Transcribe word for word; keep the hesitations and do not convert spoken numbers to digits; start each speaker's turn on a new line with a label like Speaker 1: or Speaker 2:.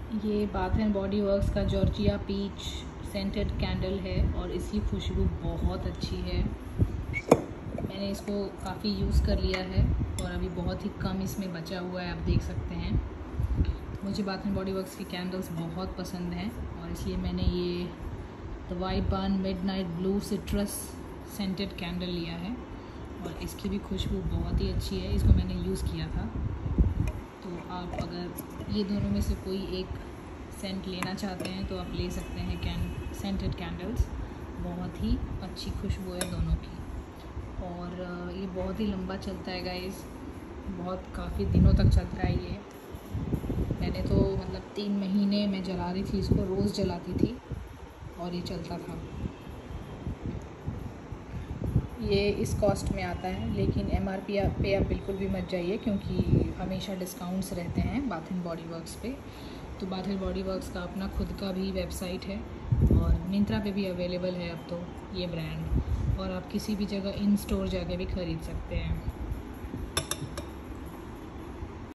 Speaker 1: ये Bath and Body Works का Georgia peach scented candle है और इसकी खुशबू बहुत अच्छी है। मैंने इसको काफ़ी यूज़ कर लिया है और अभी बहुत ही कम इसमें बचा हुआ है, आप देख सकते हैं। मुझे बाथ एंड बॉडी वर्क्स की कैंडल्स बहुत पसंद हैं और इसलिए मैंने ये the White Barn midnight blue citrus scented candle लिया है और इसकी भी खुशबू बहुत ही अच्छी है। इसको मैंने यूज़ किया था। तो आप अगर ये दोनों में से कोई एक सेंट लेना चाहते हैं तो आप ले सकते हैं कैन सेंटेड कैंडल्स। बहुत ही अच्छी खुशबू है दोनों की और ये बहुत ही लंबा चलता है गाइस, बहुत काफ़ी दिनों तक चलता है ये। मैंने तो मतलब तीन महीने मैं जला रही थी इसको, रोज़ जलाती थी और ये चलता था। ये इस कॉस्ट में आता है, लेकिन एमआरपी पे आप बिल्कुल भी मत जाइए क्योंकि हमेशा डिस्काउंट्स रहते हैं बाथ एंड बॉडी वर्क्स पे। तो बाथ एंड बॉडी वर्क्स का अपना खुद का भी वेबसाइट है और मिंत्रा पे भी अवेलेबल है अब तो ये ब्रांड, और आप किसी भी जगह इन स्टोर जाके भी ख़रीद सकते हैं।